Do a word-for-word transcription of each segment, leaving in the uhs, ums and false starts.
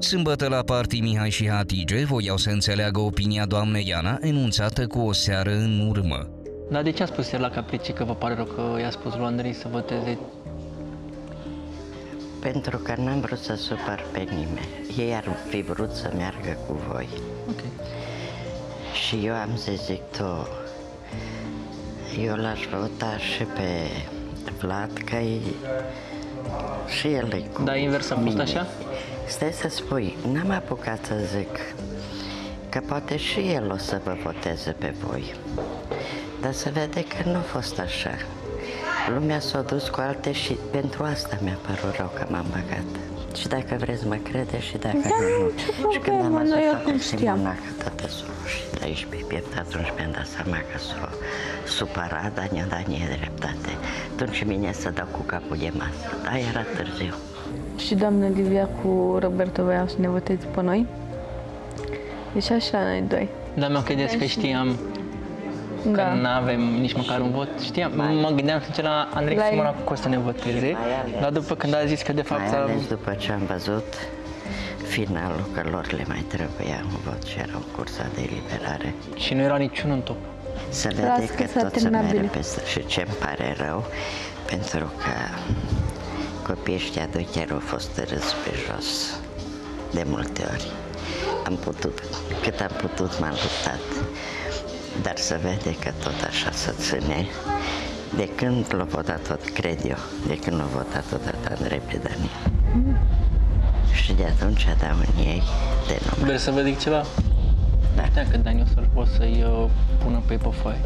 Sâmbătă la Party, Mihai și Hatice voiau să înțeleagă opinia doamnei Iana, enunțată cu o seară în urmă. Dar de ce a spus el la Caprici că vă pare rău că i-a spus lui Andrei să voteze? Pentru că n-am vrut să supăr pe nimeni. Ei ar fi vrut să meargă cu voi. Okay. Și eu am zis, zic, tu, eu l-aș vota și pe Vlad, că e, și el e cu Dar invers a fost așa? Stai să spui, n-am apucat să zic că poate și el o să vă voteze pe voi. Dar se vede că nu a fost așa. Lumea s-a dus cu alte și pentru asta mi-a părut rău că m-am băgat. Și dacă vreți mă crede și dacă da, nu, nu. Și când am noi ascultat Simona că toată s-a rușit de aici pe piept, atunci mi-am dat seama că s-a supărat, dar ne-a dat nie dreptate. Atunci mine să dau cu capul de masă, dar era târziu. Și doamna Livia cu Roberto voiau să ne voteze pe noi. Deci așa noi doi. Dar mă credeți că știam că Da. nu avem nici măcar un vot? Știam, mă gândeam sincer la Andrei La- și Simona că o să ne voteze, dar după când a zis că de fapt... Mai s-a- ales după ce am văzut finalul, că lor le mai trebuia un vot și era o cursă de eliberare. Și nu era niciunul în top. Se Las vede că că s-a tot se terminat mere bine. peste și ce-mi pare rău, pentru că copiii ăștia doi chiar au fost râs pe jos de multe ori. Am putut, cât am putut m-am luptat, dar se vede că tot așa se ține. De când l-a votat tot, cred eu, de când l-a votat tot Andrei pe Dani. Mm. Și de atunci dau în ei de numai. Vrei să vă zic ceva? Da. Știam că Dani o să, o să-i uh, pună pe pe foaie.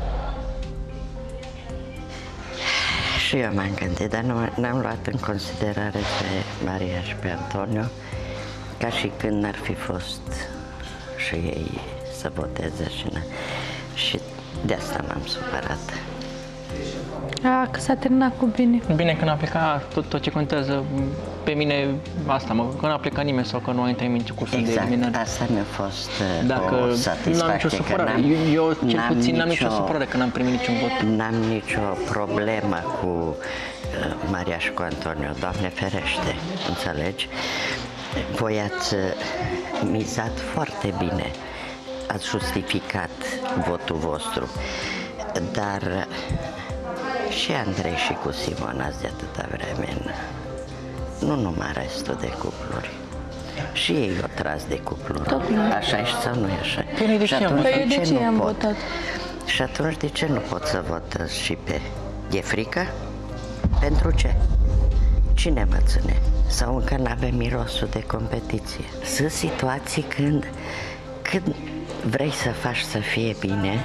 Și eu m-am gândit, dar nu n-am luat în considerare pe Maria și pe Antonio, ca și când n-ar fi fost și ei să voteze și, n- și de asta m-am supărat. A, că s-a terminat cu bine. Bine că n-a plecat, tot, tot ce contează pe mine asta, mă, că n-a plecat nimeni sau că nu a intrat nimeni în cursul de Exact, eliminare. asta mi-a fost uh, Dacă o nu am satisfacție. nicio că supărare, n-am- eu, eu cel n-am puțin n-am nicio nicio- supărare că n-am primit niciun vot. N-am nicio problemă cu uh, Maria și cu Antonio, Doamne ferește, înțelegi? Voi ați uh, mizat foarte bine, ați justificat votul vostru, dar uh, și Andrei și cu Simona azi de atâta vreme, nu numai restul de cupluri. Și ei au tras de cupluri. Tocmai. Așa e sau nu e așa? Păi noi de Și ce am atunci votat? Păi eu de ce nu i-am pot? votat? Și atunci de ce nu pot să votez și pe... E frică? Pentru ce? Cine mă ține? Sau încă n-avem mirosul de competiție? Sunt situații când, când vrei să faci să fie bine,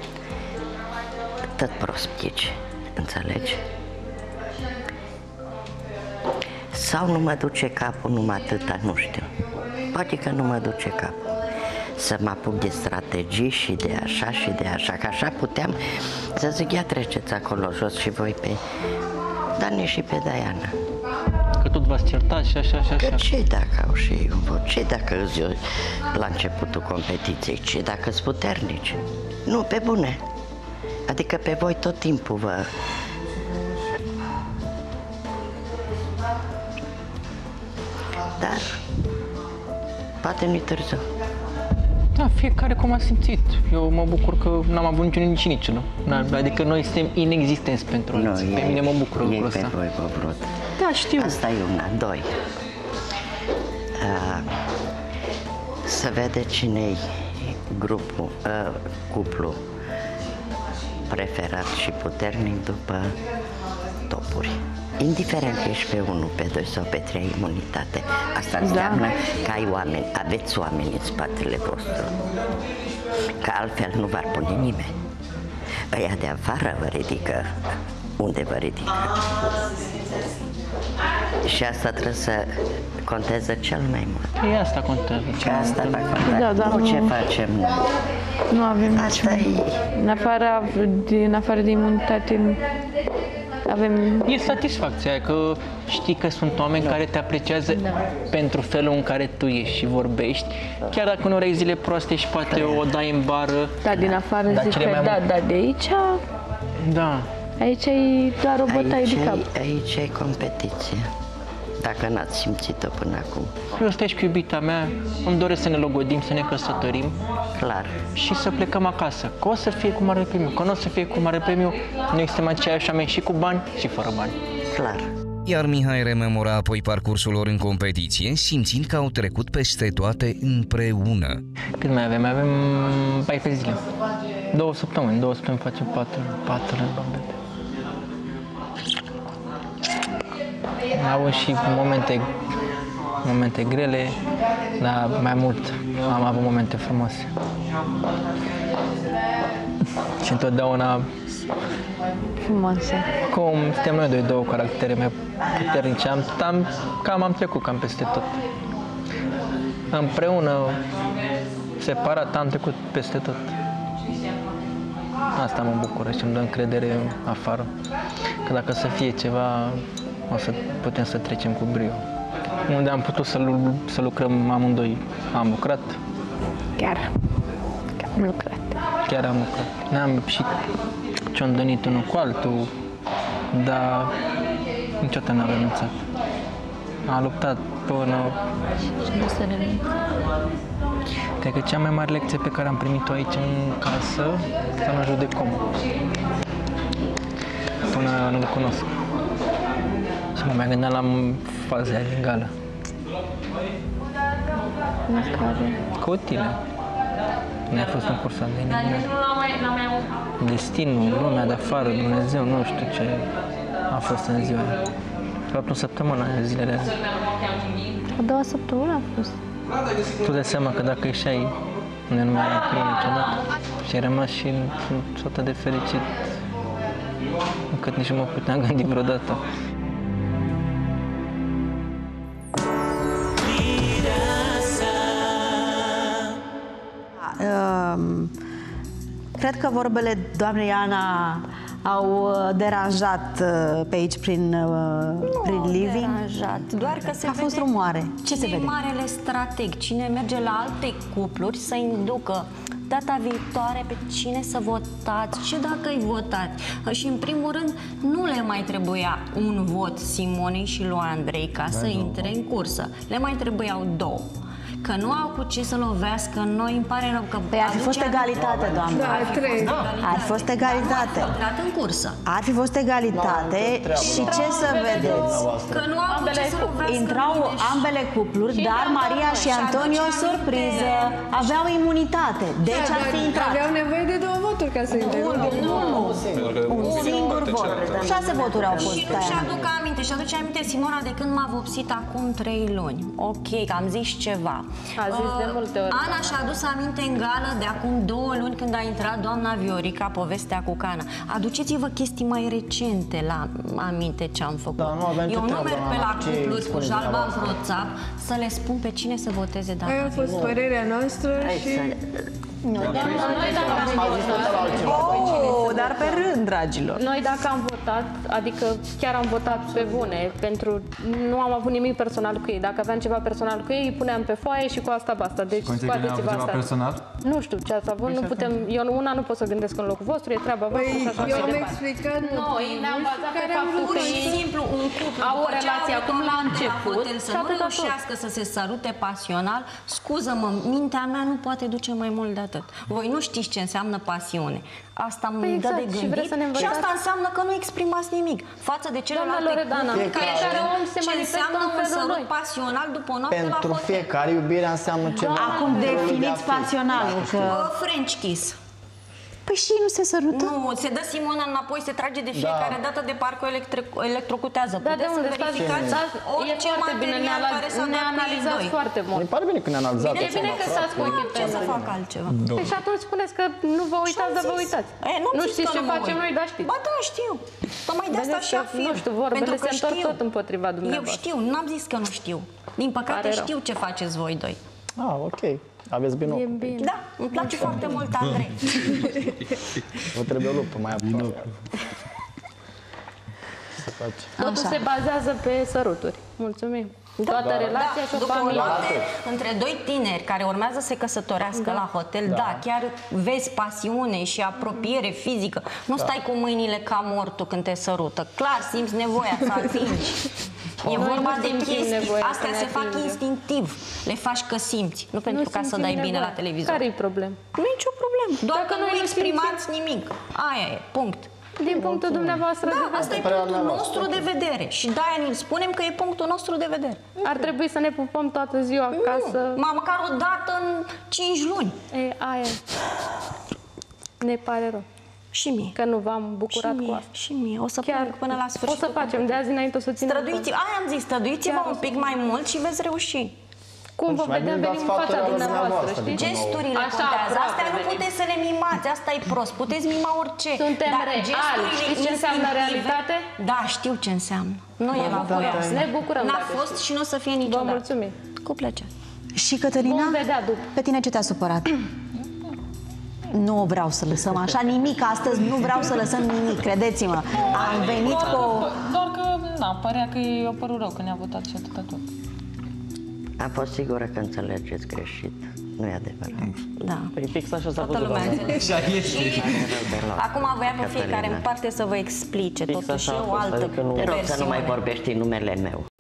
tot prost pici, înțelegi? Sau nu mă duce capul numai atâta, nu știu. Poate că nu mă duce capul. Să mă apuc de strategii și de așa și de așa, că așa puteam să zic, ia treceți acolo jos și voi pe Dani și pe Diana. Că tot v-ați certat și așa și Că așa. ce dacă au și ei un vot? Ce dacă îți eu la începutul competiției? Ce dacă sunt puternici? Nu, pe bune. Adică pe voi tot timpul vă... Dar poate nu-i târziu. Da, fiecare cum a simțit. Eu mă bucur că n-am avut niciunul nici nici, nu? Adică noi suntem inexistenți pentru Nu, alții. Pe ei- mine mă bucură ei lucrul pe ăsta. voi vă vrut. Da, știu. Asta e una. Doi. A, să vede cine-i grupul, a, cuplu preferat și puternic după topuri. Indiferent că ești pe unu, pe doi sau pe trei, imunitate. Asta înseamnă Da. că ai oameni, aveți oameni în spatele vostru. Că altfel nu v-ar pune nimeni. Ăia de afară vă ridică unde vă ridică. Și asta trebuie să conteze cel mai mult. E asta contează. Că asta va conta. Da, dar nu nu- ce facem noi. Nu avem Asta e. În afară de, în afară de imunitate avem... E satisfacția aia că știi că sunt oameni care te apreciază Da. pentru felul în care tu ești și vorbești. Chiar dacă uneori ai zile proaste și poate o dai în bară. Da, din afară Dar zic cele că mai da, mult- dar de aici, Da. aici e doar o bătaie Aici, de cap. e, aici e competiție. dacă n-ați simțit-o până acum. Eu stai și cu iubita mea, îmi doresc să ne logodim, să ne căsătorim. Clar. Și să plecăm acasă. Că o să fie cu mare premiu, că nu o să fie cu mare premiu, noi suntem aceiași oameni și cu bani și fără bani. Clar. Iar Mihai rememora apoi parcursul lor în competiție, simțind că au trecut peste toate împreună. Cât mai avem? Mai avem paisprezece zile. Două săptămâni, două săptămâni facem patru, patru în bambete. Au și momente, momente grele, dar mai mult am avut momente frumoase. Și întotdeauna, Frumoase. cum suntem noi doi, două caractere mai puternice, am, am, cam am trecut cam peste tot. Împreună, separat, am trecut peste tot. Asta mă bucură și îmi dă încredere afară. Că dacă să fie ceva, o să putem să trecem cu brio. Unde am putut să, lu- să lucrăm amândoi, am lucrat. Chiar. Chiar am lucrat. Chiar am lucrat. Ne-am și ciondănit unul cu altul, dar niciodată n-am renunțat. Am luptat până... Și nu să revin. Cred că cea mai mare lecție pe care am primit-o aici în casă, să mă judec om. Până nu-l cunosc. Și mă mai gândeam la faza aia din gală. În care... Cu tine. Ne-a fost în cursa de inimă. Destinul, lumea de afară, Dumnezeu, nu știu ce a fost în ziua aia. De fapt, o săptămână, zilele alea. A doua săptămână a fost. Tu dai seama că dacă ieșai, unde nu mai era cu ei niciodată, și ai rămas și sunt atât de fericit, încât nici nu mă puteam gândi vreodată. Um, cred că vorbele doamnei Ana au deranjat pe aici prin, prin living. Deranjat, doar că se a vede fost rumoare. Ce se cine e vede? marele strateg, cine merge la alte cupluri să inducă data viitoare pe cine să votați și dacă îi votați. Și în primul rând nu le mai trebuia un vot Simonei și lui Andrei ca să intre în cursă. Le mai trebuiau două. Că nu au cu ce să lovească, noi îmi pare rău că... Păi ar fi fost egalitate, doamnă. Da, trei. Ar fi fost egalitate. Intrat în cursă. Ar fi fost egalitate și ce să vedeți? Că nu au cu ce să lovească. Intrau ambele cupluri, dar Maria și Antonio, surpriză, aveau imunitate. Deci ar fi intrat. Aveau nevoie de două voturi ca să intre. Nu, un singur vot. Șase voturi au fost Și pe nu-și aia. aduc aminte, și aduce aminte Simona de când m-a vopsit acum trei luni. Ok, că am zis ceva. A zis de multe ori. Ana și-a adus aminte în gală de acum două luni când a intrat doamna Viorica, povestea cu Cana. Aduceți-vă chestii mai recente la aminte ce am făcut. Da, nu aveam ce Eu nu treabă, merg pe Ana, la ce cupluri cu spuneți jalba în dumneavoastră? WhatsApp să le spun pe cine să voteze data Aia a fost părerea noastră și... Oh, dar pe rând, dragilor. Noi dacă am votat, adică chiar am votat pe bune, pentru nu am avut nimic personal cu ei. Dacă aveam ceva personal cu ei, îi puneam pe foaie și cu asta basta. Deci scoateți-vă asta. personal? Nu știu ce ați avut, nu putem, eu una nu pot să gândesc în locul vostru, e treaba voastră Păi, și așa eu mai am departe. explicat Noi ne-am bazat pe care am faptul Pur că și ei simplu un cuplu au o după ce relație au acum la urcat de început hotel să și nu atâta tot. reușească să se sărute pasional, scuză-mă, mintea mea nu poate duce mai mult de atât. Voi nu știți ce înseamnă pasiune. Asta îmi Păi dă exact, de și gândit vreți să ne și învățați? asta înseamnă că nu exprimați nimic față de celelalte Loredana, cupluri care fiecare știu om se ce manifestă înseamnă în un felul sărut lui. pasional după o noapte la Pentru hotel. fiecare iubirea înseamnă ceva. Acum definiți pasionalul, că... O French kiss. Păi și nu se sărută? Nu, se dă Simona înapoi, se trage de fiecare dată de parcă o electri- electrocutează. Dar de Puteți să unde stați? verificați Stați, e orice foarte bine, ne, material care s-a ne dat cu ei analizați doi. foarte mult. Mi pare bine că ne analizați. E bine că stați cu ochii pe Ce să noi. fac altceva? Păi și atunci spuneți că nu vă uitați, dar vă uitați. E, nu Nu zis știți că ce nu mă facem uit. noi, dar știți. Ba da, știu. Tocmai de asta Vedeți și că, afirm. nu știu, vorbele Pentru că se întorc știu. tot împotriva Eu dumneavoastră. știu, n-am zis că nu știu. Din păcate Pare rău. știu ce faceți voi doi. Ah, ok. Aveți binoclu. E bine. Da, îmi place foarte mult Andrei. Vă trebuie o lupă mai aproape. Se face. Totul se bazează pe săruturi. Mulțumim. Toată relația și o După o familie. noapte, între doi tineri care urmează să se căsătorească la hotel, da. da, chiar vezi pasiune și apropiere fizică. Nu stai cu mâinile ca mortul când te sărută. Clar, simți nevoia să atingi. E Noi vorba nu de simțim chestii. nevoia Astea să se ne fac atingem. instinctiv. Le faci că simți, nu pentru ca să simțim dai bine nevoia. la televizor. Care-i problema? Nu e nicio problemă. Doar Dacă că noi nu nu exprimați nimic. Aia e, punct. Din punctul dumneavoastră de Da, vedere. asta e punctul nostru de vedere. Și de-aia ne spunem că e punctul nostru de vedere. Ar trebui să ne pupăm toată ziua ca să... Ma, măcar o dată în cinci luni. E, aia. Ne pare rău Și mie. că nu v-am bucurat și mie, cu asta. Și mie. O să Chiar plec până la sfârșit. o să facem, de azi înainte o să ținem. Străduiți, aia am zis, străduiți-vă Chiar o un să pic mai mult și veți reuși. Cum vă mai vedem, bine dați venim în fața sfaturi ale dumneavoastră, dumneavoastră, știi? din Gesturile Așa, contează. aproape Astea nu venim. puteți să le mimați, asta e prost. Puteți mima orice. Suntem dar reali. gesturile Știți ce înseamnă instinctive- realitate? Da, știu ce înseamnă. Nu e la da, voi da, asta. Ne bucurăm N-a dacă fost și nu o să fie Vă niciodată. mulțumim. Cu plăcere. Și Cătălina, Vom vedea după. pe tine ce te-a supărat? Nu vreau să lăsăm așa nimic astăzi, nu vreau să lăsăm nimic, credeți-mă. Am venit cu o... Doar că, na, părea că i-a părut rău că ne-a votat și atâta tot. Am fost sigură că înțelegeți greșit. Nu e adevărat. Da. Păi fix așa s-a Toată văzut. lumea doamna. înțelege. Deloc. Acum voia pe Cătălina. fiecare în parte să vă explice Fix totuși așa a o fost, altă adică nu- Te rog să nu mai versiune. vorbești în numele meu.